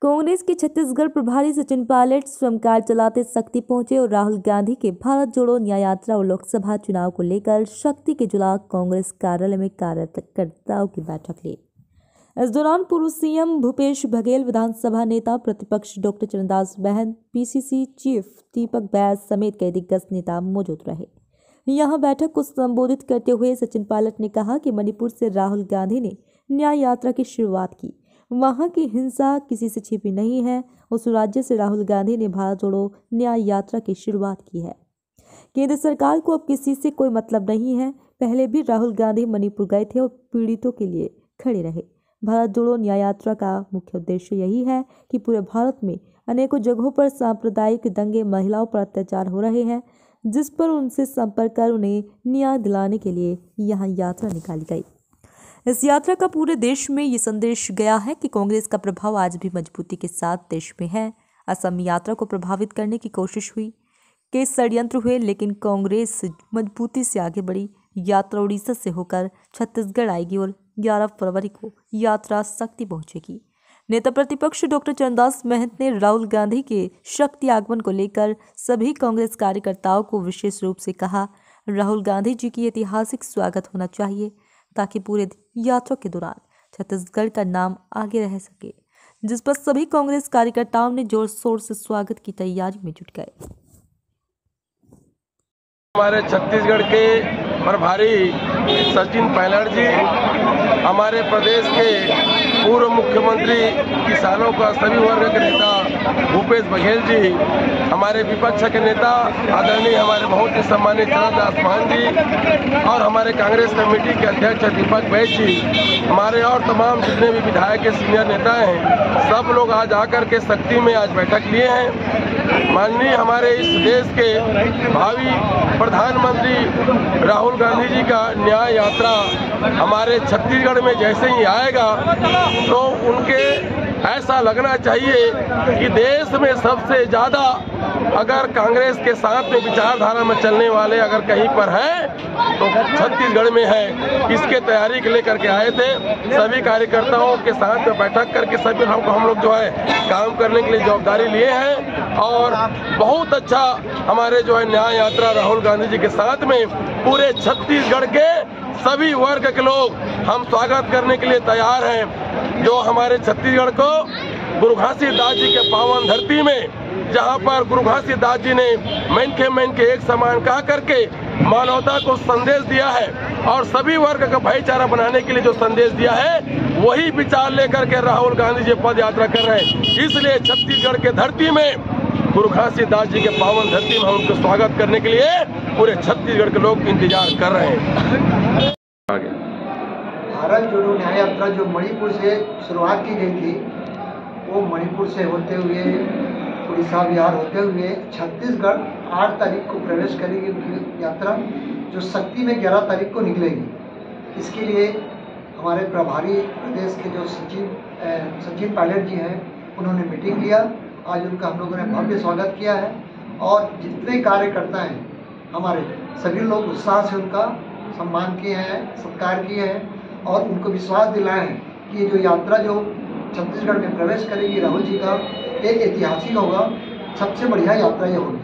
कांग्रेस के छत्तीसगढ़ प्रभारी सचिन पायलट स्वयं कार चलाते शक्ति पहुंचे और राहुल गांधी के भारत जोड़ो न्याय यात्रा और लोकसभा चुनाव को लेकर शक्ति के जिला कांग्रेस कार्यालय में कार्यकर्ताओं की बैठक ली। इस दौरान पूर्व सीएम भूपेश बघेल, विधानसभा नेता प्रतिपक्ष doctor Charandas Mahant, PCC chief Deepak Baij समेत कई दिग्गज नेता मौजूद रहे। यहां बैठक को संबोधित करते हुए सचिन पायलट ने कहा कि मणिपुर से राहुल गांधी ने न्याय यात्रा की शुरुआत की। वहां की हिंसा किसी से छिपी नहीं है। उस राज्य से राहुल गांधी ने भारत जोड़ो न्याय यात्रा की शुरुआत की है। केंद्र सरकार को अब किसी से कोई मतलब नहीं है। पहले भी राहुल गांधी मणिपुर गए थे और पीड़ितों के लिए खड़े रहे। भारत जोड़ो न्याय यात्रा का मुख्य उद्देश्य यही है कि पूरे भारत में अनेकों जगहों पर सांप्रदायिक दंगे, महिलाओं पर अत्याचार हो रहे हैं, जिस पर उनसे संपर्क कर उन्हें न्याय दिलाने के लिए यहाँ यात्रा निकाली गई। इस यात्रा का पूरे देश में ये संदेश गया है कि कांग्रेस का प्रभाव आज भी मजबूती के साथ देश में है। असम यात्रा को प्रभावित करने की कोशिश हुई, कई षड्यंत्र हुए, लेकिन कांग्रेस मजबूती से आगे बढ़ी। यात्रा उड़ीसा से होकर छत्तीसगढ़ आएगी और 11 फरवरी को यात्रा शक्ति पहुंचेगी। नेता प्रतिपक्ष डॉक्टर चरणदास महंत ने राहुल गांधी के शक्ति आगमन को लेकर सभी कांग्रेस कार्यकर्ताओं को विशेष रूप से कहा, राहुल गांधी जी की ऐतिहासिक स्वागत होना चाहिए ताकि पूरे यात्रा के दौरान छत्तीसगढ़ का नाम आगे रह सके, जिस पर सभी कांग्रेस कार्यकर्ताओं ने जोर शोर से स्वागत की तैयारी में जुट गए। हमारे छत्तीसगढ़ के प्रभारी सचिन पायलट जी, हमारे प्रदेश के पूर्व मुख्यमंत्री, किसानों का सभी वर्ग के नेता भूपेश बघेल जी, हमारे विपक्ष के नेता आदरणीय हमारे बहुत ही सम्मानित चरणदास महंत जी और हमारे कांग्रेस कमेटी के अध्यक्ष दीपक बैस जी, हमारे और तमाम जितने भी विधायक के सीनियर नेता हैं, सब लोग आज आकर के शक्ति में आज बैठक लिए हैं। माननीय हमारे इस देश के भावी प्रधानमंत्री राहुल गांधी जी का न्याय यात्रा हमारे छत्तीसगढ़ में जैसे ही आएगा तो उनके ऐसा लगना चाहिए कि देश में सबसे ज़्यादा अगर कांग्रेस के साथ में विचारधारा में चलने वाले अगर कहीं पर है तो छत्तीसगढ़ में है। इसके तैयारी के लेकर के आए थे। सभी कार्यकर्ताओं के साथ में बैठक करके सभी हम लोग जो है काम करने के लिए जवाबदारी लिए हैं और बहुत अच्छा हमारे जो है न्याय यात्रा राहुल गांधी जी के साथ में पूरे छत्तीसगढ़ के सभी वर्ग के लोग हम स्वागत करने के लिए तैयार हैं। जो हमारे छत्तीसगढ़ को गुरु घासीदास जी के पावन धरती में, जहां पर गुरु घासीदास जी ने मैन के एक समान कहा करके मानवता को संदेश दिया है और सभी वर्ग का भाईचारा बनाने के लिए जो संदेश दिया है, वही विचार लेकर के राहुल गांधी जी पद यात्रा कर रहे हैं। इसलिए छत्तीसगढ़ के धरती में गुरु घासीदास जी के पावन धरती में हम उनका स्वागत करने के लिए पूरे छत्तीसगढ़ के लोग इंतजार कर रहे हैं। भारत जोड़ो न्याय यात्रा जो मणिपुर से शुरुआत की गई थी, वो मणिपुर से होते हुए उड़ीसा, बिहार होते हुए छत्तीसगढ़ 8 तारीख को प्रवेश करेगी उनकी यात्रा, जो शक्ति में 11 तारीख को निकलेगी। इसके लिए हमारे प्रभारी प्रदेश के जो सचिन पायलट जी हैं, उन्होंने मीटिंग लिया। आज उनका हम लोगों ने भव्य स्वागत किया है और जितने कार्यकर्ता हैं हमारे सभी लोग उत्साह से उनका सम्मान किए हैं, सत्कार किए हैं और उनको विश्वास दिलाए हैं कि ये जो यात्रा जो छत्तीसगढ़ में प्रवेश करेगी राहुल जी का, एक ऐतिहासिक होगा, सबसे बढ़िया यात्रा ये होगी।